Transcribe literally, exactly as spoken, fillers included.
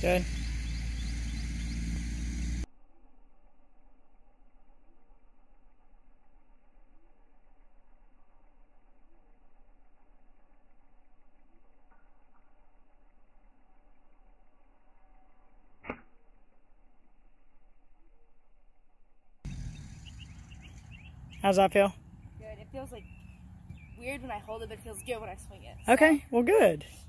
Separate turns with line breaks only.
Good. How's that feel?
Good. It feels like weird when I hold it, but it feels good when I swing it.
Okay, well good.